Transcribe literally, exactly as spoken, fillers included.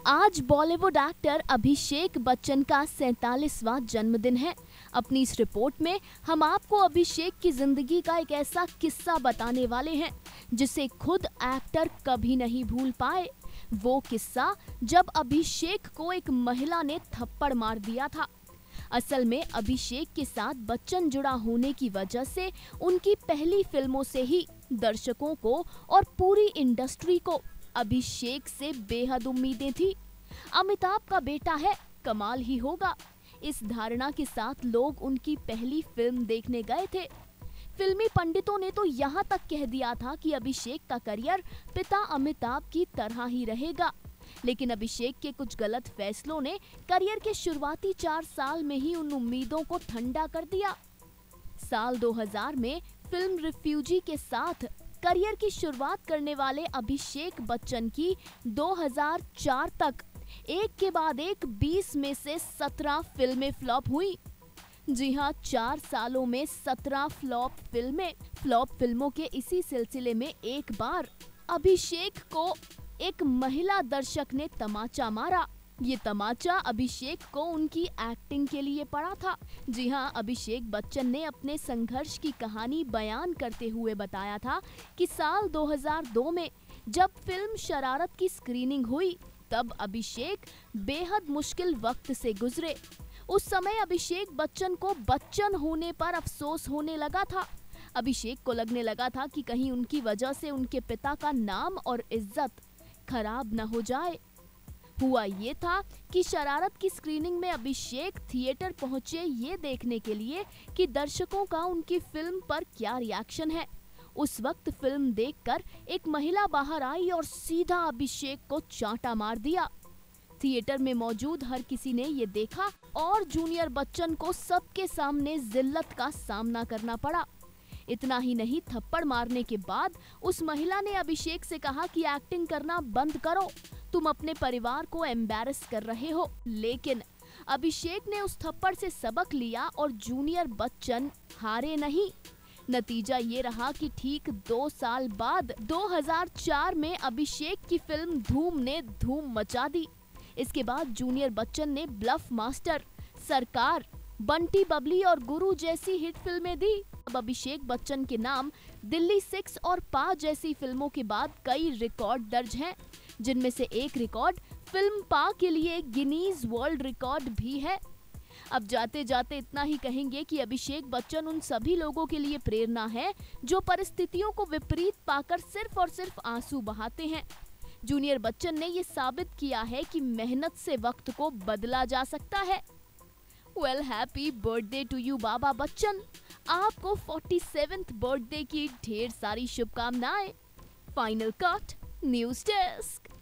आज बॉलीवुड एक्टर अभिषेक बच्चन का सैंतालीसवां जन्मदिन है। अपनी इस रिपोर्ट में हम आपको अभिषेक की जिंदगी का एक ऐसा किस्सा बताने वाले हैं जिसे खुद एक्टर कभी नहीं भूल पाए। वो किस्सा जब अभिषेक को एक महिला ने थप्पड़ मार दिया था। असल में अभिषेक के साथ बच्चन जुड़ा होने की वजह से उनकी पहली फिल्मों से ही दर्शकों को और पूरी इंडस्ट्री को अभिषेक से बेहद उम्मीदें थी। अमिताभ का बेटा है, कमाल ही होगा। इस धारणा के साथ लोग उनकी पहली फिल्म देखने गए थे। फिल्मी पंडितों ने तो यहाँ तक कह दिया था कि अभिषेक का करियर पिता अमिताभ की तरह ही रहेगा। लेकिन अभिषेक के कुछ गलत फैसलों ने करियर के शुरुआती चार साल में ही उन उम्मीदों को ठंडा कर दिया। साल दो हज़ार में फिल्म रिफ्यूजी के साथ करियर की शुरुआत करने वाले अभिषेक बच्चन की दो हज़ार चार तक एक के बाद एक बीस में से सत्रह फिल्में फ्लॉप हुई। जी हाँ, चार सालों में सत्रह फ्लॉप फिल्में। फ्लॉप फिल्मों के इसी सिलसिले में एक बार अभिषेक को एक महिला दर्शक ने तमाचा मारा। ये तमाचा अभिषेक को उनकी एक्टिंग के लिए पड़ा था। जी हाँ, अभिषेक बच्चन ने अपने संघर्ष की कहानी बयान करते हुए बताया था कि साल दो हज़ार दो में जब फिल्म शरारत की स्क्रीनिंग हुई तब अभिषेक बेहद मुश्किल वक्त से गुजरे। उस समय अभिषेक बच्चन को बच्चन होने पर अफसोस होने लगा था। अभिषेक को लगने लगा था कि कहीं उनकी वजह से उनके पिता का नाम और इज्जत खराब न हो जाए। हुआ ये था कि शरारत की स्क्रीनिंग में अभिषेक थिएटर पहुंचे ये देखने के लिए कि दर्शकों का उनकी फिल्म पर क्या रिएक्शन है। उस वक्त फिल्म देखकर एक महिला बाहर आई और सीधा अभिषेक को चांटा मार दिया। थिएटर में मौजूद हर किसी ने ये देखा और जूनियर बच्चन को सबके सामने जिल्लत का सामना करना पड़ा। इतना ही नहीं, थप्पड़ मारने के बाद उस महिला ने अभिषेक से कहा कि एक्टिंग करना बंद करो, तुम अपने परिवार को एम्बैरस कर रहे हो। लेकिन अभिषेक ने उस थप्पड़ से सबक लिया और जूनियर बच्चन हारे नहीं। नतीजा ये रहा कि ठीक दो साल बाद दो हज़ार चार में अभिषेक की फिल्म धूम ने धूम मचा दी। इसके बाद जूनियर बच्चन ने ब्लफ मास्टर, सरकार, बंटी बबली और गुरु जैसी हिट फिल्में दी। अब अभिषेक बच्चन के नाम दिल्ली सिक्स और पा जैसी फिल्मों के बाद कई रिकॉर्ड दर्ज हैं, जिनमें से एक रिकॉर्ड फिल्म पा के लिए गिनीज वर्ल्ड रिकॉर्ड भी है। अब जाते जाते इतना ही कहेंगे कि अभिषेक बच्चन उन सभी लोगों के लिए प्रेरणा है जो परिस्थितियों को विपरीत पाकर सिर्फ और सिर्फ आंसू बहाते हैं। जूनियर बच्चन ने ये साबित किया है कि मेहनत से वक्त को बदला जा सकता है। Well, happy birthday to you Baba Bachchan. आपको सैंतालीसवें बर्थडे की ढेर सारी शुभकामनाएं। Final cut, news desk.